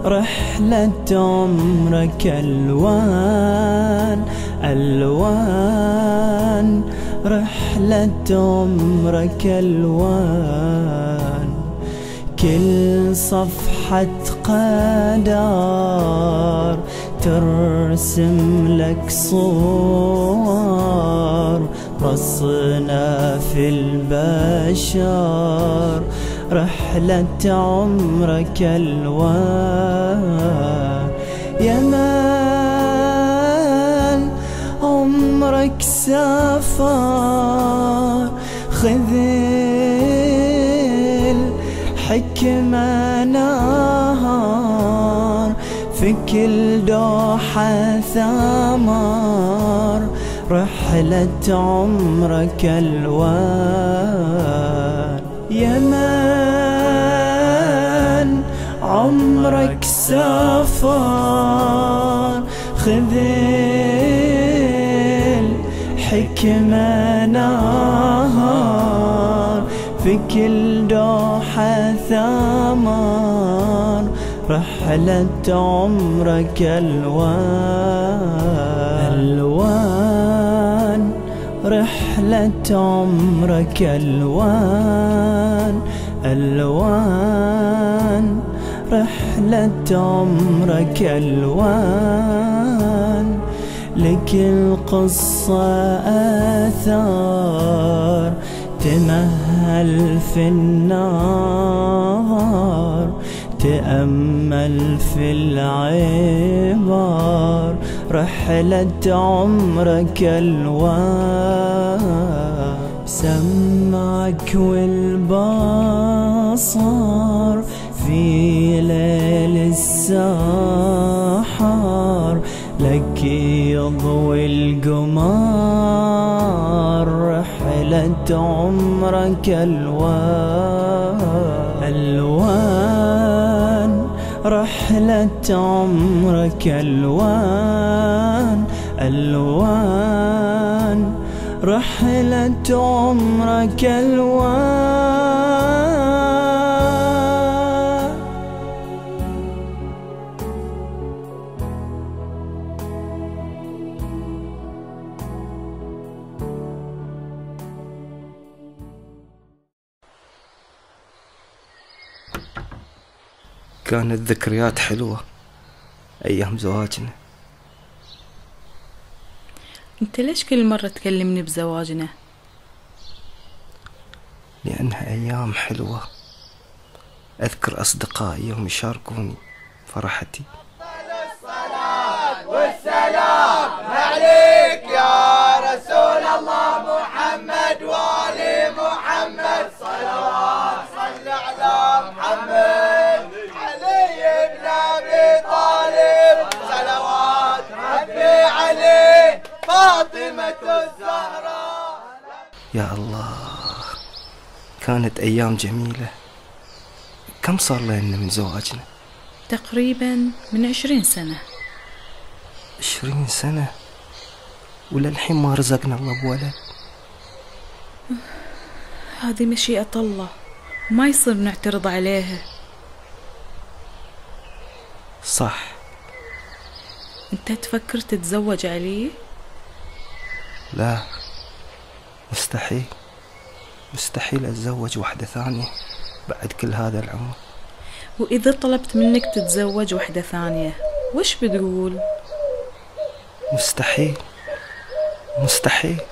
رحلة عمرك ألوان ألوان، رحلة عمرك ألوان. كل صفحة قدر ترسم لك صور، رصنا في البشر رحلة عمرك ألوان. يا من عمرك سافر، خذ الحكمة نهار، في كل دوحة ثمر رحلة عمرك ألوان. يا من عمرك سافر، خذ الحكمة نهار، في كل دوحة ثمر رحلة عمرك ألوان ألوان، رحلة عمرك ألوان ألوان، رحلة عمرك ألوان. لكل قصة آثار تمهل في النار، تأمل في العبر رحلة عمرك ألوان. سمعك والبصر في ليل السحر، لك يضوي القمر رحلة عمرك ألوان ألوان، رحلة عمرك ألوان ألوان، رحلة عمرك ألوان. كانت ذكريات حلوة أيام زواجنا. انت ليش كل مرة تكلمني بزواجنا؟ لأنها أيام حلوة، أذكر أصدقائي يوم يشاركوني فرحتي. الصلاة والسلام عليك يا رسول الله محمد وآل محمد، صلوات صل على محمد. علي بن أبي طالب صلوات ربي عليه، فاطمة الزهراء. يا الله، كانت أيام جميلة. كم صار لنا من زواجنا؟ تقريبا من 20 سنة. 20 سنة وللحين ما رزقنا الله بولد. هذه مشيئة الله، ما يصير نعترض عليها. صح. انت تفكر تتزوج علي؟ لا، مستحيل مستحيل أتزوج واحدة ثانية بعد كل هذا العمر. وإذا طلبت منك تتزوج واحدة ثانية وش بتقول؟ مستحيل مستحيل.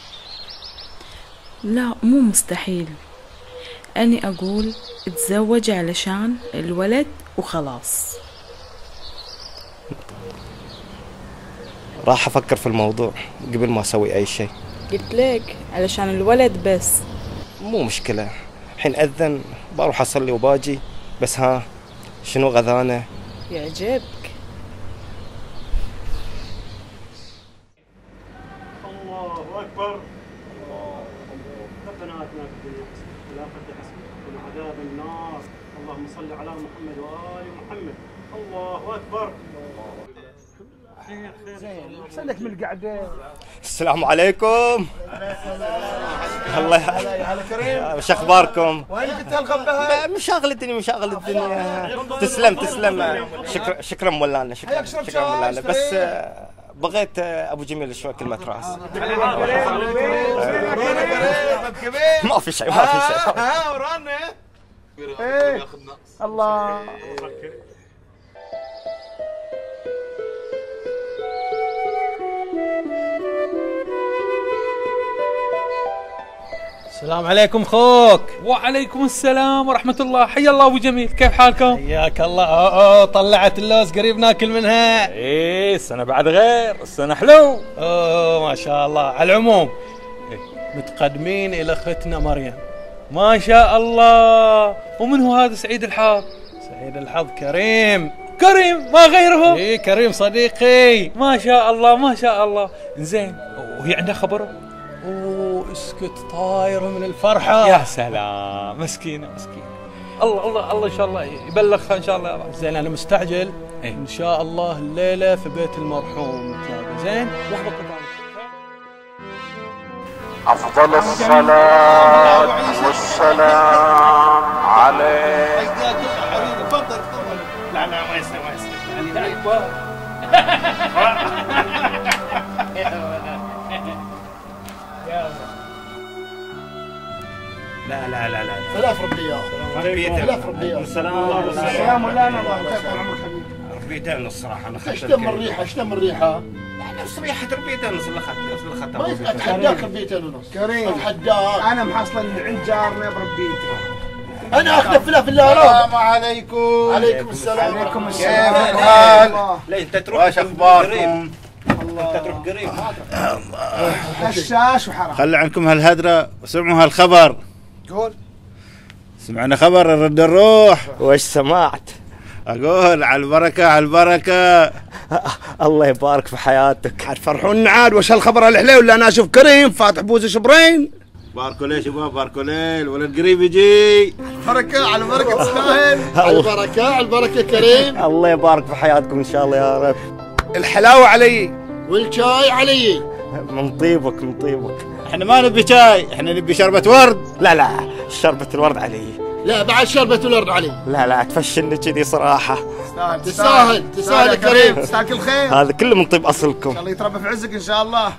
لا مو مستحيل، أني أقول اتزوج علشان الولد وخلاص. راح أفكر في الموضوع قبل ما أسوي أي شيء. قلت لك علشان الولد بس. مو مشكلة، حين أذن بروح أصلي وباجي. بس ها، شنو غذانا؟ يعجبك. الله أكبر. ربنا آتنا في الدنيا حسنة وفي الآخرة حسنة وقنا عذاب النار. اللهم صل على محمد وآل محمد. الله أكبر. احسن لك من القعده. السلام عليكم. الله هلا كريم، وش اخباركم؟ وين كنت هالغبه؟ مشاغل الدنيا. تسلم. شكرا مولانا، شكرا مولانا. بس بغيت ابو جميل شوي كلمه راس. ما في شيء. ورانا الله. السلام عليكم خوك. وعليكم السلام ورحمة الله. حيا الله أبو جميل، كيف حالكم؟ حياك الله. طلعت اللوز قريب ناكل منها. إيه السنة بعد غير، السنة حلو. ما شاء الله. على العموم متقدمين إلى أختنا مريم. ما شاء الله. ومن هو هذا سعيد الحظ؟ سعيد الحظ كريم ما غيره. إيه كريم صديقي. ما شاء الله. زين، وهي عندها خبره؟ اسكت، طاير من الفرحة. يا سلام، مسكينة. الله إن شاء الله يبلغها إن شاء الله. زين أنا مستعجل. إن شاء الله الليلة في بيت المرحوم نتلاقى. زين أفضل الصلاة والسلام عليك. تفضل. لا ما يصير. لا 3 ربيات. 3 ربيات. السلام مولانا. ربيتين الصراحه. انا ايش تم الريحه؟ نفس ريحه ربيتين ونص اللي اخذتها. ما اتحداك ربيتين ونص. كريم اتحداك. انا محصل عند جارنا بربيته. انا اخذ في الارام. السلام عليكم. عليكم السلام. كيف الحال؟ لا انت تروح. وش اخباركم؟ انت تروح قريب. حشاش وحرام. خلي عنكم هالهدرة وسمعوا هالخبر. قول. سمعنا خبر نرد الروح. وش سمعت؟ اقول على البركة. الله يبارك في حياتك. عاد فرحون عاد. وش هالخبر الحليو اللي انا اشوف كريم فاتح بوز شبرين. باركوا ليه شباب، باركوا ليه، الولد قريب يجي. بركة على بركة تستاهل. على البركة كريم. الله يبارك في حياتكم ان شاء الله يا رب. الحلاوة علي والشاي علي. من طيبك. احنا ما نبي شاي، احنا نبي شربة ورد. لا شربة الورد علي. لا بعد شربة الورد علي. لا تفشلني كذي صراحة. تستاهل يا كريم. تستاهل كل خير. هذا كله من طيب اصلكم. الله يتربى في عزك ان شاء الله.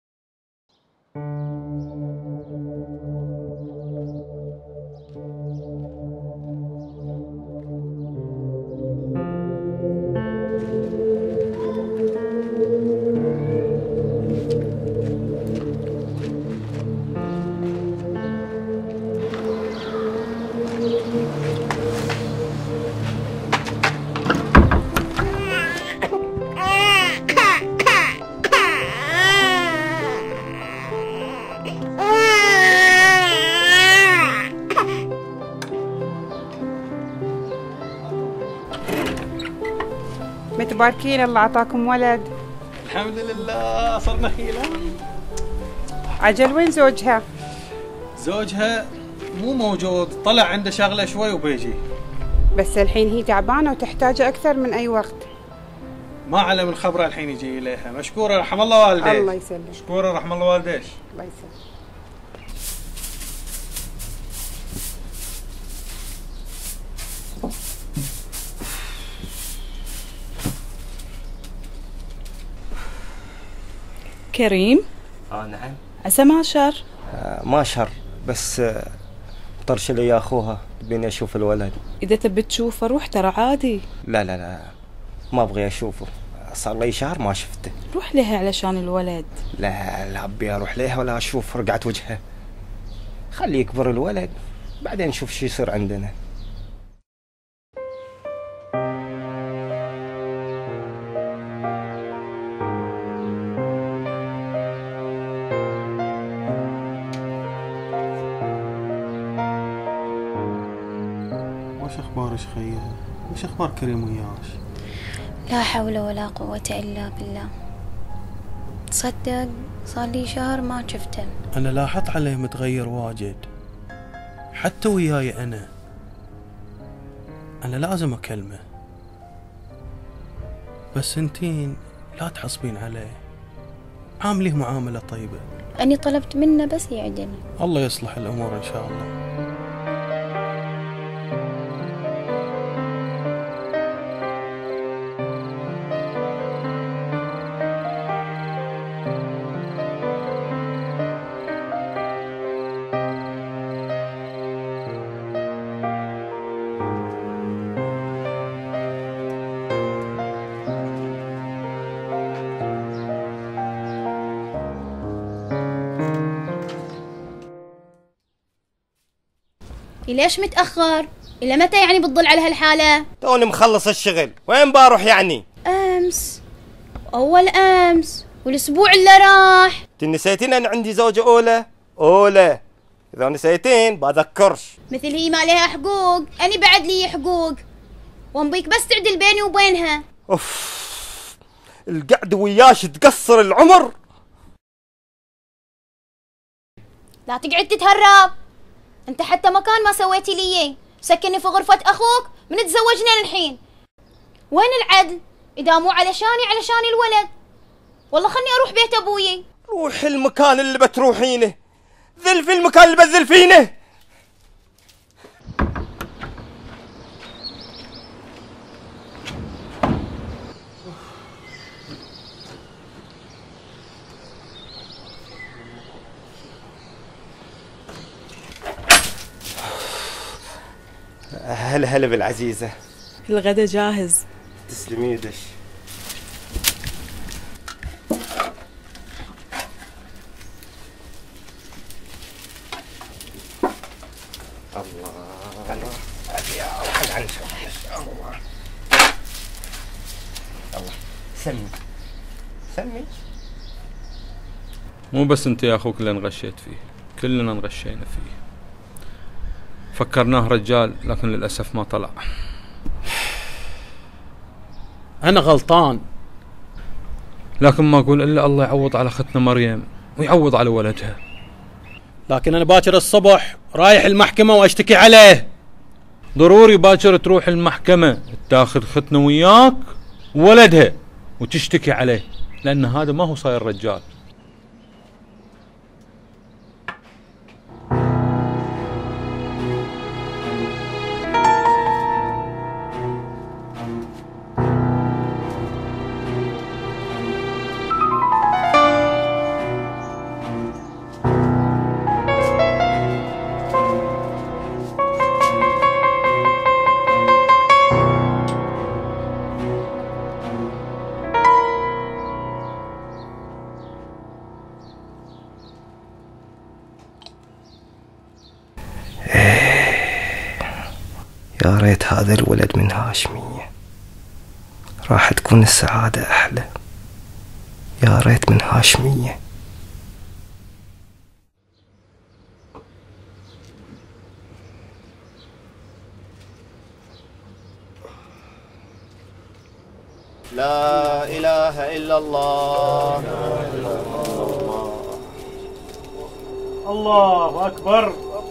متباركين، الله عطاكم ولد. الحمد لله صرنا خيلة. عجل وين زوجها؟ زوجها مو موجود، طلع عنده شغلة شوي وبيجي. بس الحين هي تعبانة وتحتاج أكثر من أي وقت. ما علم الخبر الحين يجي إليها. مشكورة رحم الله والديك. الله يسلمك. مشكورة رحم الله والديك. الله يسلمك. كريم؟ نعم. عسى ما شر. ما شر، بس طرش لي يا اخوها تبيني اشوف الولد. اذا تبي تشوفه روح، ترى عادي. لا ما ابغي اشوفه، صار لي شهر ما شفته. روح لها علشان الولد. لا ابي اروح لها ولا اشوف رقعة وجهه. خلي يكبر الولد بعدين نشوف شو يصير عندنا. وش اخبارك خيها؟ وش اخبار كريم وياش؟ لا حول ولا قوة الا بالله. تصدق صار لي شهر ما شفته. انا لاحظت عليه متغير واجد، حتى وياي انا لازم اكلمه. بس انتين لا تحصبين عليه، عامليه معاملة طيبة. أني طلبت منه بس يعدل. الله يصلح الأمور إن شاء الله. ليش متأخر؟ إلى متى يعني بتضل على هالحالة؟ توني مخلص الشغل، وين بروح يعني؟ أمس أول أمس والأسبوع اللي راح. نسيتين أنا عندي زوجة أولى إذا نسيتين بذكرش. مثل هي ما لها حقوق، أنا بعد لي حقوق، وانبيك بس تعدل بيني وبينها. أوف، القعد وياش تقصر العمر. لا تقعد تتهرب، انت حتى مكان ما سويتي لي اياه، سكني في غرفة اخوك من تزوجنا الحين. وين العدل؟ اذا مو علشان الولد. والله خلني اروح بيت ابوي. روحي المكان اللي بتروحينه، ذلفي المكان اللي بتذلفينه. هلا بالعزيزة. الغدا جاهز. تسلمي يدش. الله سمي. مو بس انت يا اخوك اللي انغشيت فيه، كلنا انغشينا فيه. فكرناه رجال لكن للأسف ما طلع. أنا غلطان، لكن ما أقول إلا الله يعوض على أختنا مريم ويعوض على ولدها. لكن أنا باكر الصبح رايح المحكمة وأشتكي عليه. ضروري باكر تروح المحكمة تاخذ ختنا وياك وولدها وتشتكي عليه، لأن هذا ما هو صاير رجال. يا ريت هذا الولد من هاشمية، راح تكون السعادة أحلى. يا ريت من هاشمية. لا إله إلا الله. الله أكبر.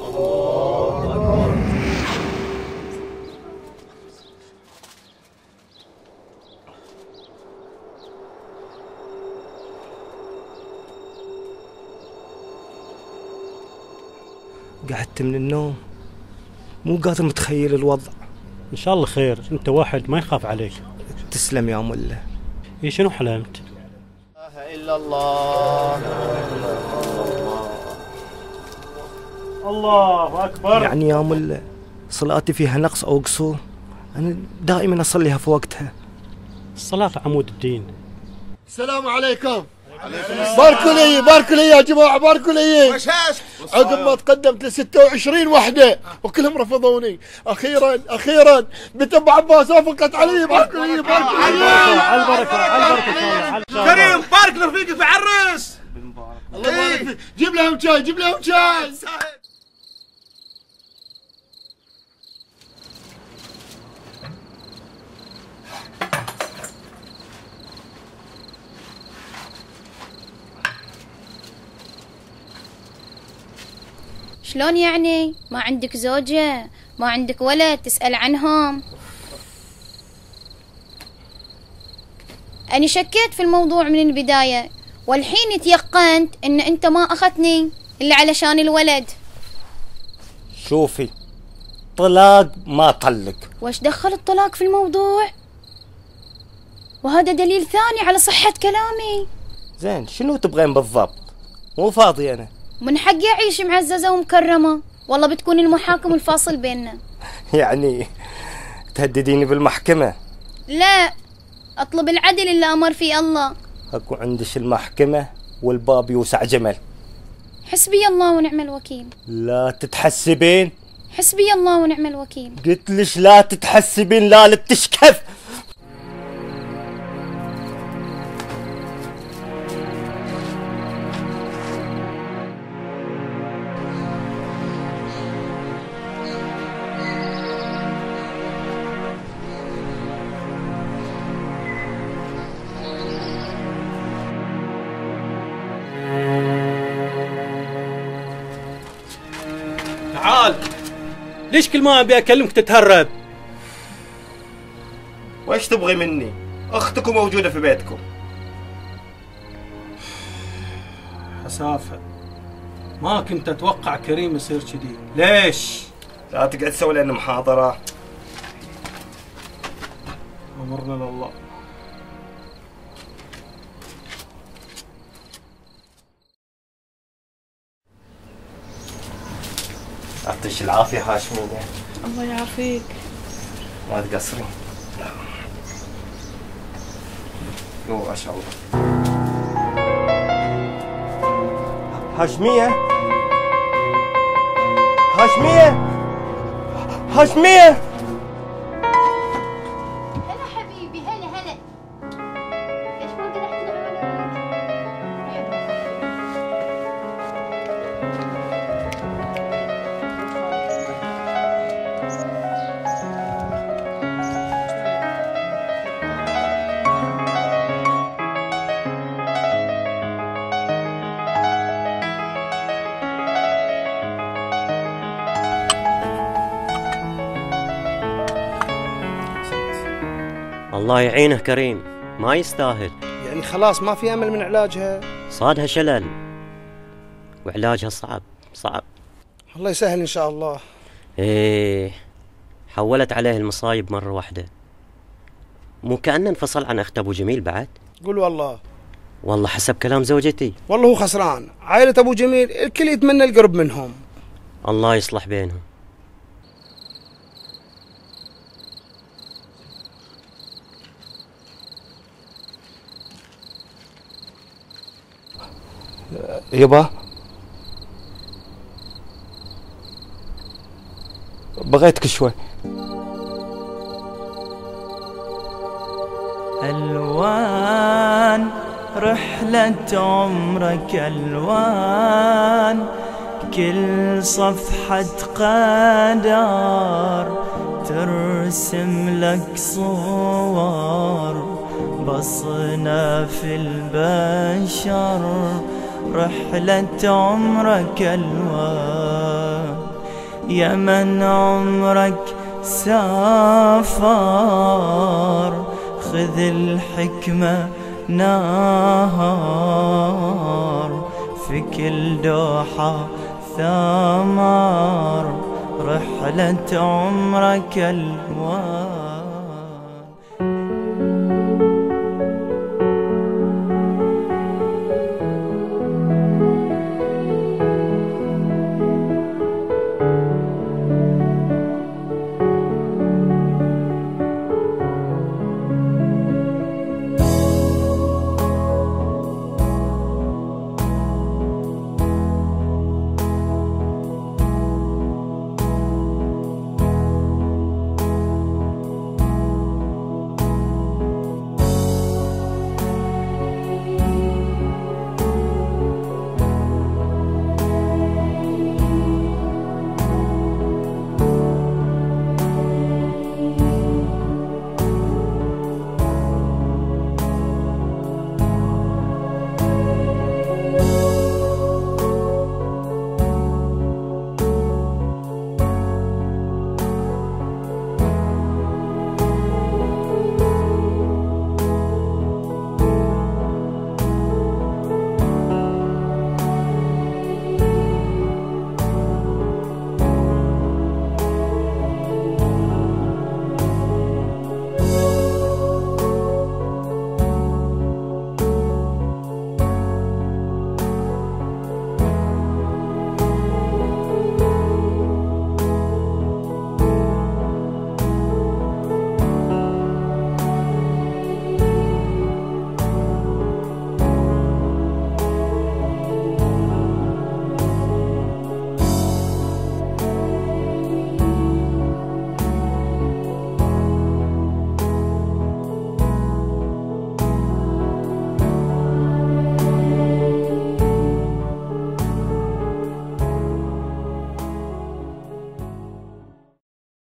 قعدت من النوم مو قادر متخيل الوضع. إن شاء الله خير، أنت واحد ما يخاف عليك. تسلم يا ملا. إيه شنو حلمت؟ لا إله إلا الله. الله أكبر. يعني يا ملا صلاتي فيها نقص أو قصور؟ أنا دائما أصليها في وقتها. الصلاة عمود الدين. السلام عليكم. باركوا لي يا جماعة، باركوا لي. عقب ما تقدمت ل 26 وحدة وكلهم رفضوني، أخيرا بنت أبو عباس وافقت علي. باركوا لي. على البركة. كريم بارك لرفيقك في عرس. الله يبارك فيك. جيب لهم شاي. شلون يعني؟ ما عندك زوجة؟ ما عندك ولد تسأل عنهم؟ أنا شكيت في الموضوع من البداية، والحين تيقنت إن أنت ما أخذتني إلا علشان الولد. شوفي، طلاق ما طلق. وش دخل الطلاق في الموضوع؟ وهذا دليل ثاني على صحة كلامي. زين، شنو تبغين بالضبط؟ مو فاضي أنا. من حقي أعيش معززة ومكرمة، والله بتكون المحاكم الفاصل بيننا. يعني تهدديني بالمحكمة؟ لا، أطلب العدل اللي أمر فيه الله. أكو عندش المحكمة والباب يوسع جمل. حسبي الله ونعم الوكيل. لا تتحسبين. حسبي الله ونعم الوكيل. قلتلش لا تتحسبين، لا تشكف. تعال، ليش كل ما ابي اكلمك تتهرب؟ وش تبغي مني؟ اختكم موجودة في بيتكم. حسافة، ما كنت اتوقع كريم يصير كذي. ليش؟ لا تقعد تسوي لنا محاضرة. امرنا لله. يعطيك العافية هاشمية. الله يعافيك. ما تقصرين. يو ما شاء الله. هاشمية، هاشمية، هاشمية. هلا حبيبي، هلا هلا. ليش ما قدرت تلعب؟ الله يعينه كريم، ما يستاهل. يعني خلاص ما في امل من علاجها؟ صادها شلل وعلاجها صعب صعب. الله يسهل ان شاء الله. ايه، حولت عليه المصايب مرة واحدة. مو كأنه انفصل عن اخت ابو جميل بعد؟ قول والله. والله حسب كلام زوجتي. والله هو خسران، عائلة ابو جميل الكل يتمنى القرب منهم. الله يصلح بينهم. يبا بغيتك شوي. ألوان رحلة عمرك ألوان، كل صفحة قدر ترسم لك صور، بصنف البشر رحلة عمرك ألوان. يا من عمرك سافر خذ الحكمة نهار، في كل دوحة ثمر رحلة عمرك ألوان.